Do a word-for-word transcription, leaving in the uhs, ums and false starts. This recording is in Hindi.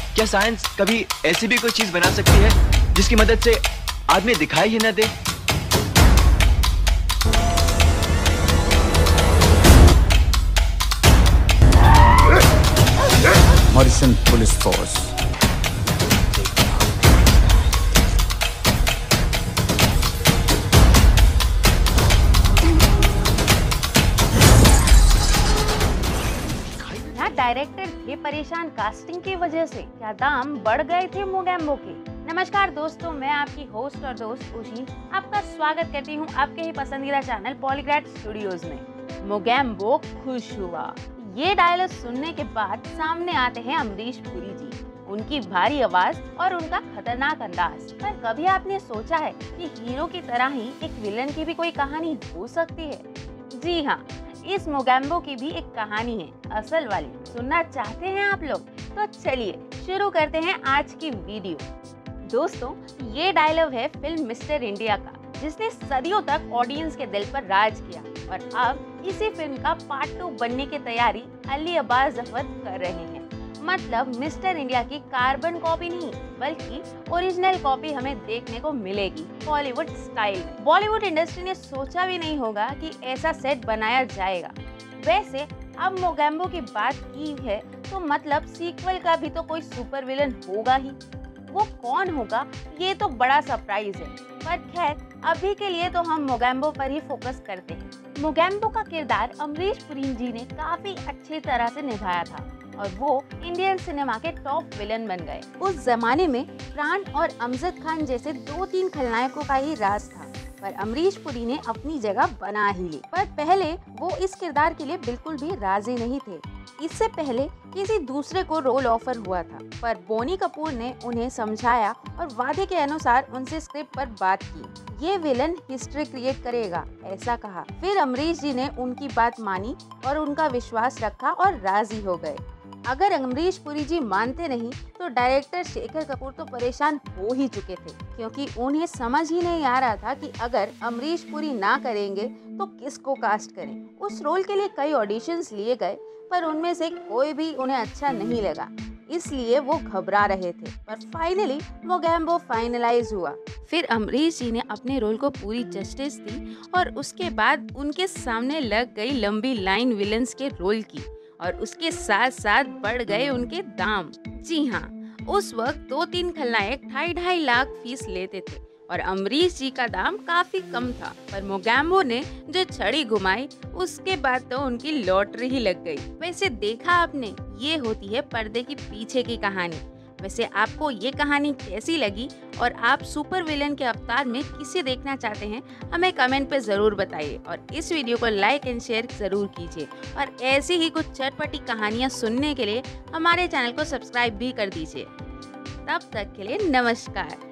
क्या साइंस कभी ऐसी भी कोई चीज बना सकती है जिसकी मदद से आदमी दिखाई ही न दे? Morrison police force. डायरेक्टर थे परेशान कास्टिंग की वजह से, क्या दाम बढ़ गए थे मोगैम्बो के। नमस्कार दोस्तों, मैं आपकी होस्ट और दोस्त उशी आपका स्वागत करती हूं आपके ही पसंदीदा चैनल पॉलीग्राफ स्टूडियोज में। मोगैम्बो खुश हुआ, ये डायलॉग सुनने के बाद सामने आते हैं अमरीश पुरी जी, उनकी भारी आवाज और उनका खतरनाक अंदाज। पर कभी आपने सोचा है कि हीरो की तरह ही एक विलन की भी कोई कहानी हो सकती है? जी हाँ, इस मोगैम्बो की भी एक कहानी है, असल वाली। सुनना चाहते हैं आप लोग? तो चलिए शुरू करते हैं आज की वीडियो। दोस्तों, ये डायलॉग है फिल्म मिस्टर इंडिया का, जिसने सदियों तक ऑडियंस के दिल पर राज किया और अब इसी फिल्म का पार्ट टू बनने की तैयारी अली अब्बास जफर कर रहे हैं। मतलब मिस्टर इंडिया की कार्बन कॉपी नहीं, बल्कि ओरिजिनल कॉपी हमें देखने को मिलेगी बॉलीवुड स्टाइल में। बॉलीवुड इंडस्ट्री ने सोचा भी नहीं होगा कि ऐसा सेट बनाया जाएगा। वैसे अब मोगैम्बो की बात की है तो मतलब सीक्वल का भी तो कोई सुपर विलन होगा ही। वो कौन होगा ये तो बड़ा सरप्राइज है, पर खैर अभी के लिए तो हम मोगैम्बो पर ही फोकस करते हैं। मोगैम्बो का किरदार अमरीश पुरी जी ने काफी अच्छी तरह से निभाया था और वो इंडियन सिनेमा के टॉप विलन बन गए। उस जमाने में प्राण और अमजद खान जैसे दो तीन खलनायकों का ही राज था, पर अमरीश पुरी ने अपनी जगह बना ही ली। पर पहले वो इस किरदार के लिए बिल्कुल भी राजी नहीं थे। इससे पहले किसी दूसरे को रोल ऑफर हुआ था, पर बोनी कपूर ने उन्हें समझाया और वादे के अनुसार उनसे स्क्रिप्ट पर बात की। ये विलन हिस्ट्री क्रिएट करेगा, ऐसा कहा। फिर अमरीश जी ने उनकी बात मानी और उनका विश्वास रखा और राजी हो गए। अगर अमरीश पुरी जी मानते नहीं तो डायरेक्टर शेखर कपूर तो परेशान हो ही चुके थे, क्योंकि उन्हें समझ ही नहीं आ रहा था कि अगर अमरीश पुरी ना करेंगे तो किसको कास्ट करें। उस रोल के लिए कई ऑडिशंस लिए गए, पर उनमें से कोई भी उन्हें अच्छा नहीं लगा, इसलिए वो घबरा रहे थे। पर फाइनली मोगैम्बो फाइनलाइज हुआ। फिर अमरीश जी ने अपने रोल को पूरी जस्टिस दी और उसके बाद उनके सामने लग गई लंबी लाइन विलन्स के रोल की और उसके साथ साथ बढ़ गए उनके दाम। जी हाँ, उस वक्त दो तीन खलनायक ढाई ढाई लाख फीस लेते थे और अमरीश जी का दाम काफी कम था। पर मोगैम्बो ने जो छड़ी घुमाई उसके बाद तो उनकी लॉटरी ही लग गई। वैसे देखा आपने, ये होती है पर्दे की पीछे की कहानी। वैसे आपको ये कहानी कैसी लगी और आप सुपर विलन के अवतार में किसे देखना चाहते हैं, हमें कमेंट पे ज़रूर बताइए और इस वीडियो को लाइक एंड शेयर ज़रूर कीजिए। और ऐसी ही कुछ चटपटी कहानियाँ सुनने के लिए हमारे चैनल को सब्सक्राइब भी कर दीजिए। तब तक के लिए नमस्कार।